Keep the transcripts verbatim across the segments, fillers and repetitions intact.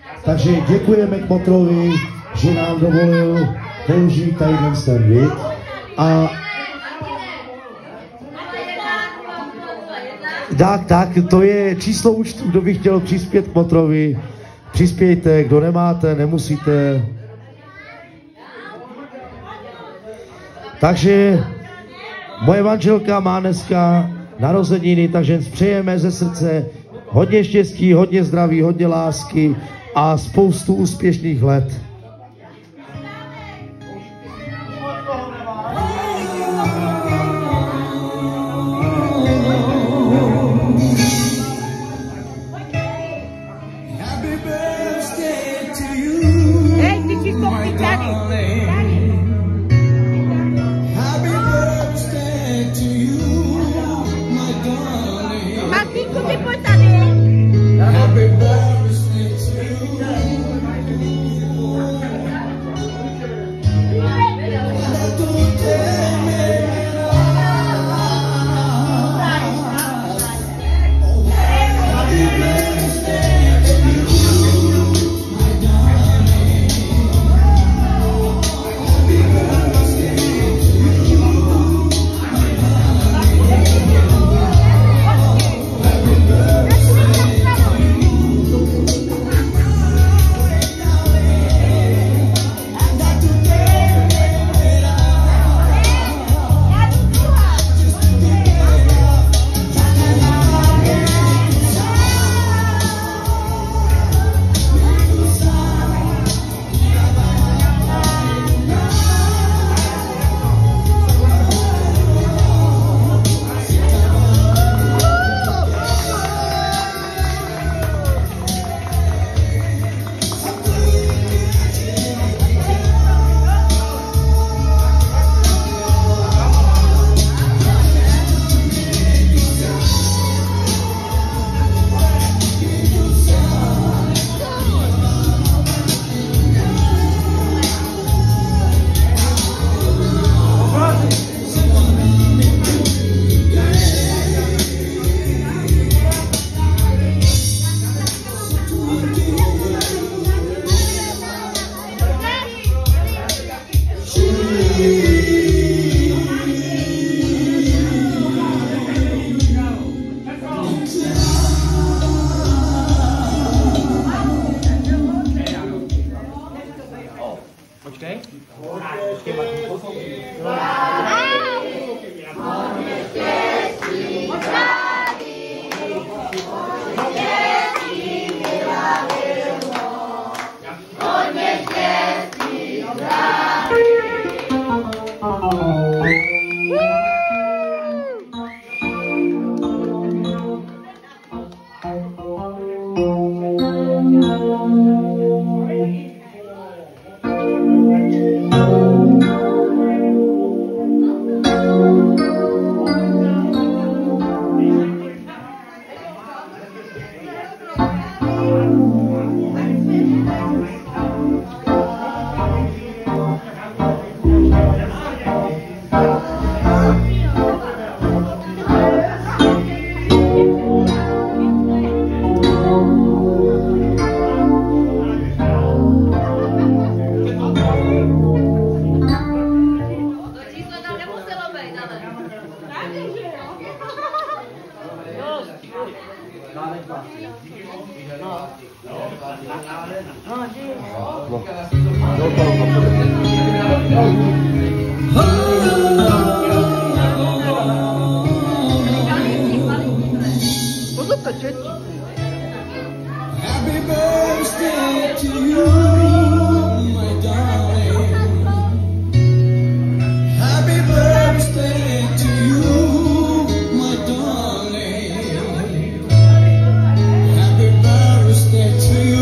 Takže děkujeme Kmotrovi, že nám dovolil použít tady ten vid. A tak, tak, to je číslo účtu, kdo by chtěl přispět Kmotrovi. Přispějte, kdo nemáte, nemusíte. Takže moje manželka má dneska narozeniny, takže přejeme ze srdce hodně štěstí, hodně zdraví, hodně lásky a spoustu úspěšných let. Happy birthday to you, my darling. Happy birthday to you, my darling. Happy birthday to you.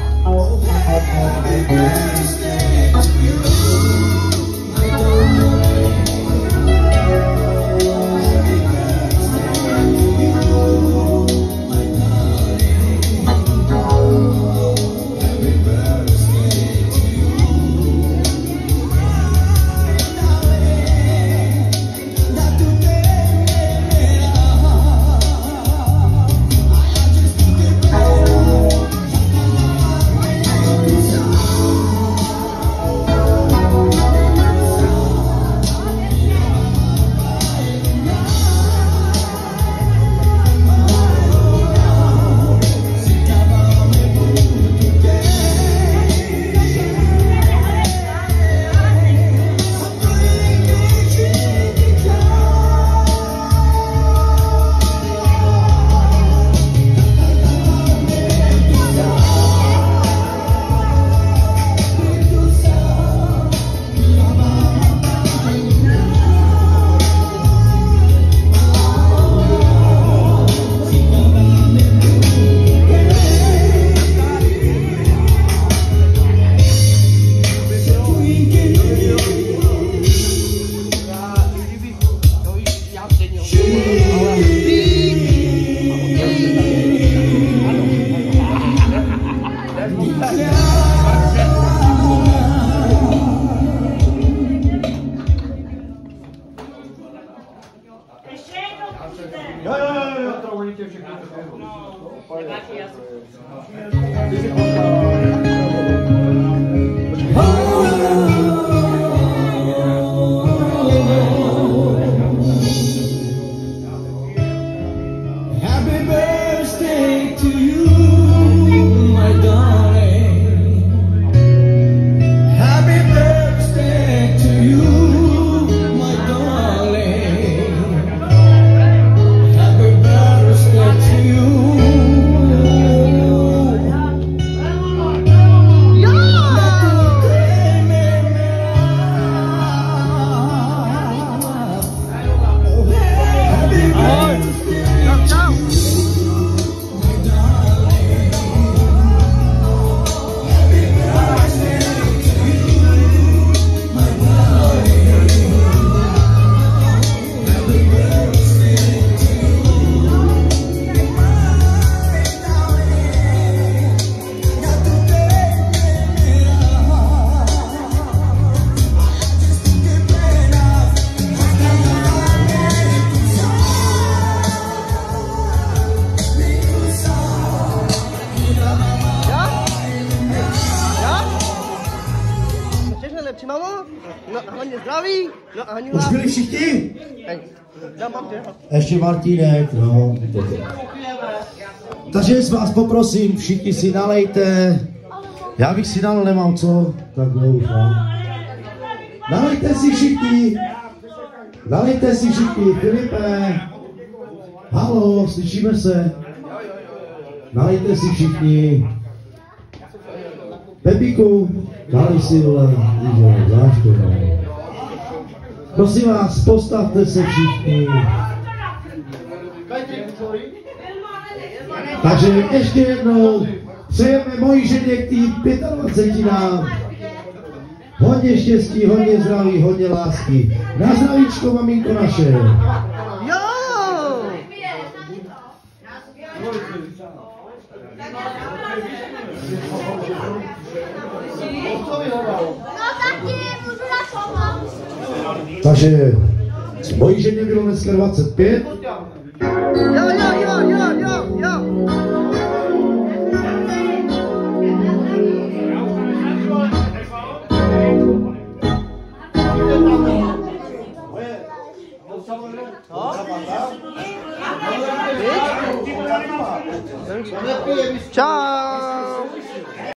Happy birthday to you, my darling. Happy birthday to you, my darling. Happy birthday to you, my darling. Happy birthday to you. Mámo, no a hlavně zdraví, no a Už byli všichni? Já mám tě. Ještě Martínek, no. Takže vás poprosím, všichni si nalejte. Já bych si nalil, nemám co, tak už mám. Nalejte si všichni. Nalejte si všichni, Filipe. Halo, slyšíme se? Nalejte si všichni. Pepíku, nalej si, vole, zvláště, no. Prosím vás, postavte se všichni. Takže ještě jednou přejeme mojí ženě k tým dvaceti pěti. Hodně štěstí, hodně zdraví, hodně lásky. Na zdravíčko, maminko naše. Jo! Takže mojí ženě bylo dneska dvacet pět. Jo, jo, jo, jo, jo, jo. Čau.